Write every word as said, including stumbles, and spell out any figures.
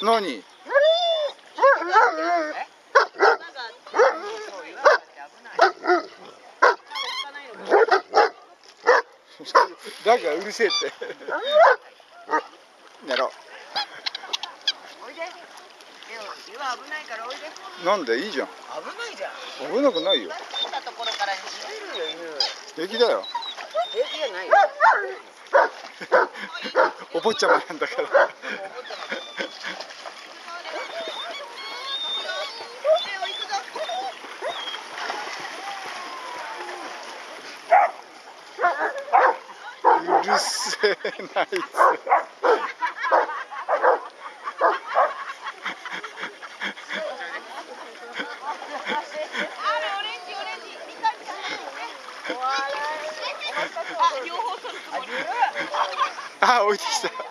何？だからうるせえって。やろう。 おいで。岩危ないからおいで。 なんでいいじゃん。 危ないじゃん。 危なくないよ。 来たところから逃げるよ犬。 平気だよ。 平気じゃないよ。 お坊ちゃまなんだから。うるせえなあいつ。あ、置いてきた。